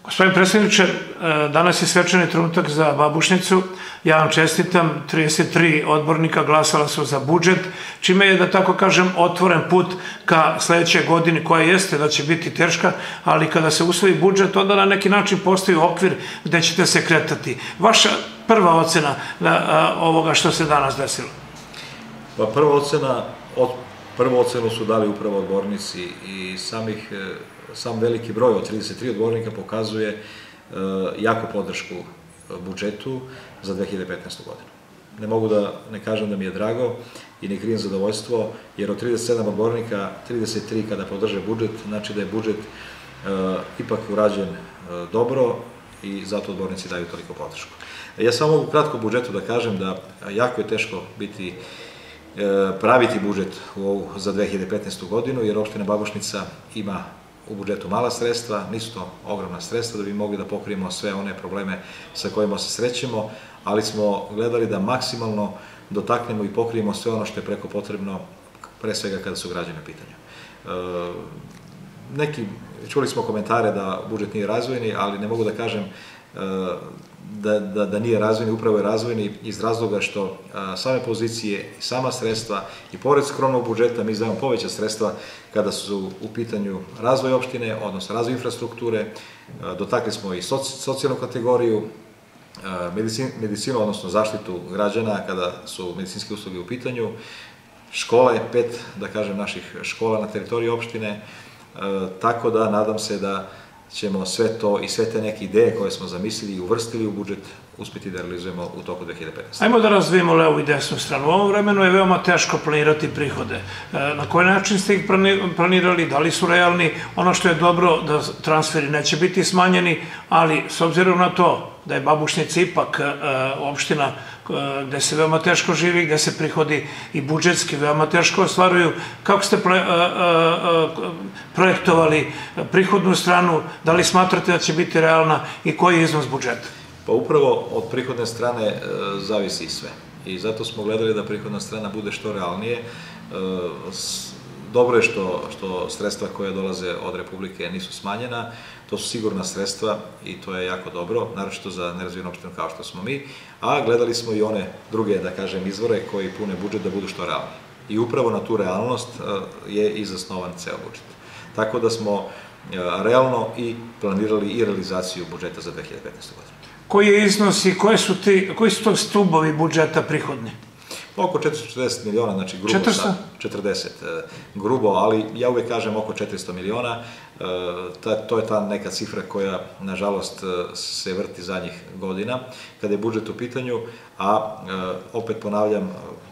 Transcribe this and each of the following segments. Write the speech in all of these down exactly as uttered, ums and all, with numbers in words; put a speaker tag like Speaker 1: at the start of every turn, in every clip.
Speaker 1: Gospodin predsjedniče, danas je svečani trenutak za Babušnicu. Ja vam čestitam, trideset tri odbornika glasala su za budžet, čime je, da tako kažem, otvoren put ka sledećoj godini, koja jeste da će biti teška, ali kada se usvoji budžet, onda na neki način postoji okvir gde ćete se kretati. Vaša prva ocena ovoga što se danas desilo?
Speaker 2: Pa prva ocena, prvu ocenu su dali upravo odbornici i samih sam veliki broj od trideset tri odbornika pokazuje jako podršku budžetu za dve hiljade petnaestu godinu. Ne mogu da ne kažem da mi je drago i ne krijem zadovoljstvo, jer od trideset sedam odbornika, trideset tri kada podrže budžet, znači da je budžet ipak urađen dobro i zato odbornici daju toliko podršku. Ja samo mogu kratko o budžetu da kažem da jako je teško biti praviti budžet za dve hiljade petnaestu godinu, jer opština Babušnica ima u budžetu mala sredstva, nisu to ogromna sredstva da bi mogli da pokrijemo sve one probleme sa kojima se srećemo, ali smo gledali da maksimalno dotaknemo i pokrijemo sve ono što je preko potrebno, pre svega kada su građani u pitanju. Neki, čuli smo komentare da budžet nije razvojni, ali ne mogu da kažem da nije razvojni, upravo je razvojni iz razloga što same pozicije i sama sredstva i pored skromnog budžeta mi izdajemo poveća sredstva kada su u pitanju razvoj opštine, odnosno razvoj infrastrukture, dotakli smo i socijalnu kategoriju, medicinu, odnosno zaštitu građana kada su medicinske usluge u pitanju, škole, pet, da kažem, naših škola na teritoriji opštine, tako da nadam se da ćemo sve to i sve te neke ideje koje smo zamislili i uvrstili u budžet uspjeti da realizujemo u toku dve hiljade petnaeste.
Speaker 1: Ajmo da razvijemo levu i desnu stranu. U ovom vremenu je veoma teško planirati prihode. Na koji način ste ih planirali? Da li su realni? Ono što je dobro da transferi neće biti smanjeni, ali s obzirom na to da je Babušnica ipak opština gde se veoma teško živi, gde se prihodi i budžetski veoma teško ostvaruju, kako ste projektovali prihodnu stranu? Da li smatrate da će biti realna i koji je iznos budžeta?
Speaker 2: Pa upravo od prihodne strane zavisi sve i zato smo gledali da prihodna strana bude što realnije. Dobro je što sredstva koje dolaze od Republike nisu smanjena, to su sigurna sredstva i to je jako dobro, naročito za nerazvijenu opštinu kao što smo mi, a gledali smo i one druge, da kažem, izvore koji pune budžet da budu što realni. I upravo na tu realnost je i zasnovan ceo budžet. Tako da smo realno i planirali i realizaciju budžeta za dve hiljade petnaestu godinu.
Speaker 1: Koji je iznos i koji su to stubovi budžeta prihodni?
Speaker 2: Oko četiristo četrdeset miliona, znači grubo sad, četrdeset, grubo, ali ja uvek kažem oko četiristo miliona, to je ta neka cifra koja, nažalost, se vrti zadnjih godina, kada je budžet u pitanju, a opet ponavljam,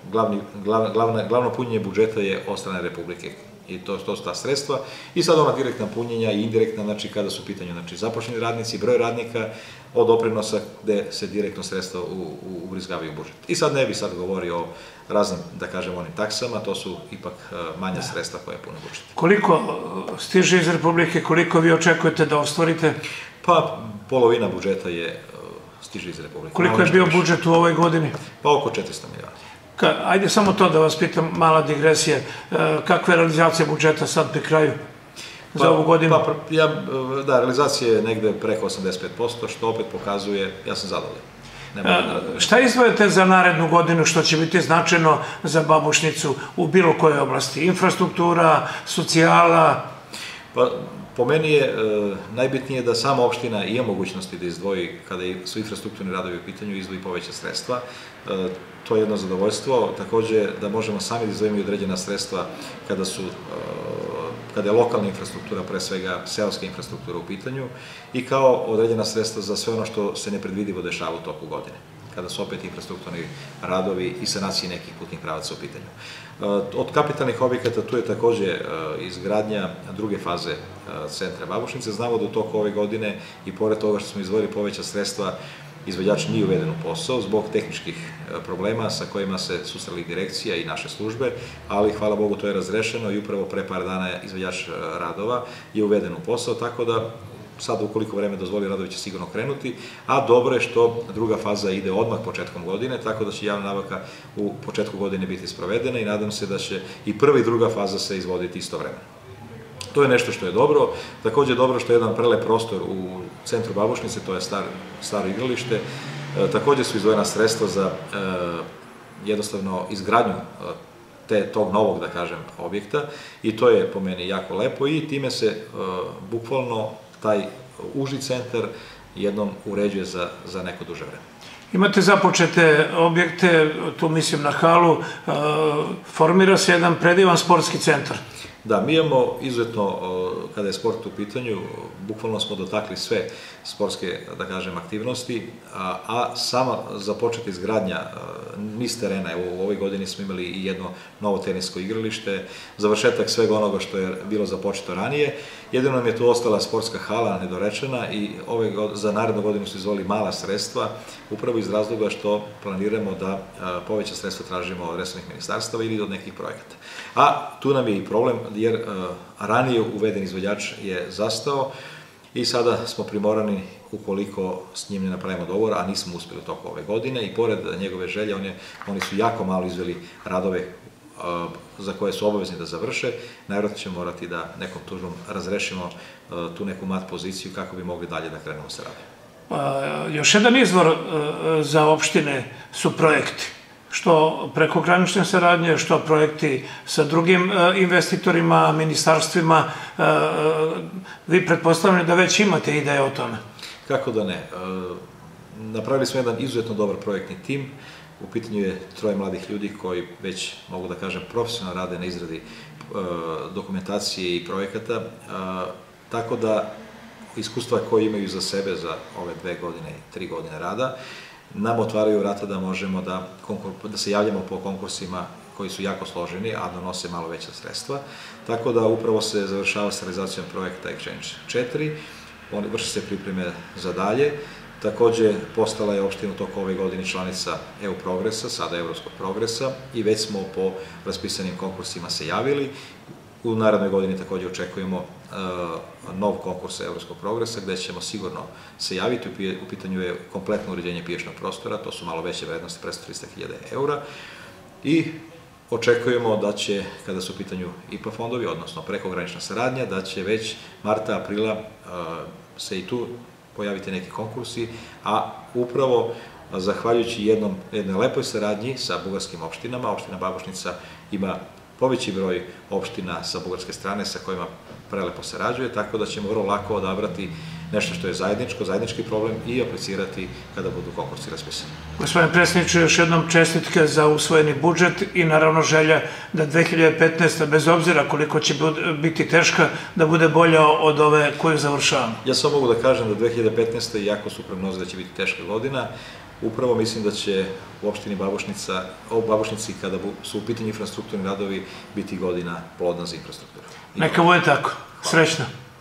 Speaker 2: glavno punjenje budžeta je od strane Republike i to su ta sredstva i sad ona direktna punjenja i indirektna, znači kada su u pitanju zaposleni radnici, broj radnika, od doprinosa gde se direktno sredstva ubrizgavaju u budžet. I sad ne bi sad govorio o raznim, da kažem, onim taksama, to su ipak manja sredstva koje pune budžet.
Speaker 1: Koliko stiže iz Republike, koliko vi očekujete da ostvarite?
Speaker 2: Pa polovina budžeta je stiže iz Republike.
Speaker 1: Koliko je bio budžet u ovoj godini?
Speaker 2: Pa oko četiristo miliona.
Speaker 1: Ajde samo to da vas pitam, mala digresija, kakva je realizacija budžeta sad pri kraju za ovu godinu?
Speaker 2: Da, realizacija je negde preko osamdeset pet posto, što opet pokazuje, ja sam zadovoljan.
Speaker 1: Šta izdvojate za narednu godinu što će biti značajno za Babušnicu u bilo kojoj oblasti? Infrastruktura, socijala?
Speaker 2: Pa, po meni je najbitnije da sama opština ima mogućnosti da izdvoji, kada su infrastrukturni radovi u pitanju, izdvoji poveća sredstva. To je jedno zadovoljstvo. Takođe, da možemo sami da izdvojimo i određena sredstva kada su kada je lokalna infrastruktura, pre svega seoska infrastruktura u pitanju, i kao određena sredstva za sve ono što se nepredvidivo dešava u toku godine, kada su opet infrastrukturni radovi i sanacije nekih putnih pravaca u pitanju. Od kapitalnih objekata tu je takođe izgradnja druge faze centra Babušnice. Znamo da u toku ove godine i pored toga što smo izdvojili poveća sredstva, izvođač nije uveden u posao zbog tehničkih problema sa kojima se susreli direkcija i naše službe, ali hvala Bogu to je razrešeno i upravo pre par dana izvođač radova je uveden u posao, tako da sad ukoliko vreme dozvoli radovi će sigurno krenuti, a dobro je što druga faza ide odmah početkom godine, tako da će javna nabavka u početku godine biti sprovedena i nadam se da će i prva i druga faza se izvoditi istovremeno. To je nešto što je dobro. Takođe je dobro što je jedan prelep prostor u centru Babušnice, to je staro igralište. Takođe su izdvojena sredstva za jednostavno izgradnju tog novog, da kažem, objekta i to je po meni jako lepo i time se bukvalno taj uži centar jednom uređuje za neko duže vreme.
Speaker 1: Imate započete objekte, tu mislim na halu, formira se jedan predivan sportski centar.
Speaker 2: Da, mi imamo izuzetno, kada je sport u pitanju, bukvalno smo dotakli sve sportske, da kažem, aktivnosti, a sama započeta izgradnja niz terena, evo u ovoj godini smo imali i jedno novo tenisko igralište, završetak svega onoga što je bilo započeto ranije, jedino nam je tu ostala sportska hala nedorečena i za narednu godinu su izvoli mala sredstva, upravo iz razloga što planiramo da poveća sredstva tražimo od resornih ministarstava ili od nekih projekata. A tu nam je i problem, jer ranije uveden izvođač je zastao i sada smo primorani, ukoliko s njim ne napravimo dogovor, a nismo uspeli u toku ove godine, i pored njegove želje, oni su jako malo izveli radove za koje su obavezni da završe, najvjerojatno ćemo morati da nekom tužbom razrešimo tu neku mat poziciju kako bi mogli dalje da krenemo sa radom.
Speaker 1: Još jedan izvor za opštine su projekti. Što prekogranične saradnje, što projekti sa drugim investitorima, ministarstvima. Vi pretpostavljate da već imate ideje o tome?
Speaker 2: Kako da ne. Napravili smo jedan izuzetno dobar projektni tim. U pitanju je troje mladih ljudi koji već, mogu da kažem, profesionalno rade na izradi dokumentacije i projekata. Tako da iskustva koje imaju za sebe za ove dve godine i tri godine rada nam otvaraju vrata da možemo da se javljamo po konkursima koji su jako složeni, a donose malo veća sredstva. Tako da upravo se završava sa realizacijom projekta Exchange četiri, vrši se pripreme za dalje. Takođe, postala je opština u toku ove godine članica E U Progresa, sada Evropskog progresa, i već smo po raspisanim konkursima se javili. U narednoj godini takođe očekujemo nov konkurs Evropskog progresa, gde ćemo sigurno se javiti. U pitanju je kompletno uređenje pijačnog prostora, to su malo veće vrednosti, preko trista hiljada eura. I očekujemo da će, kada su u pitanju I P A fondovi, odnosno prekogranična saradnja, da će već marta, aprila se i tu pojaviti neki konkursi, a upravo zahvaljujući jednoj lepoj saradnji sa bugarskim opštinama, opština Babušnica ima poveći broj opština sa bugarske strane sa kojima prelepo sarađuje, tako da ćemo vrlo lako odabrati nešto što je zajedničko, zajednički problem i aplicirati kada budu konkursi raspisani.
Speaker 1: Gospodin predsjedniče, još jednom čestitke za usvojeni budžet i naravno želja da dve hiljade petnaesta. bez obzira koliko će biti teška, da bude bolja od ove koju završavamo.
Speaker 2: Ja samo mogu da kažem da dve hiljade petnaesta. iako su prognoze da će biti teška godina, upravo mislim da će u opštini Babušnica, u Babušnici, kada su u pitanju infrastrukturni radovi, biti godina plodna za infrastrukturu.
Speaker 1: Neka bude tako. Srećno.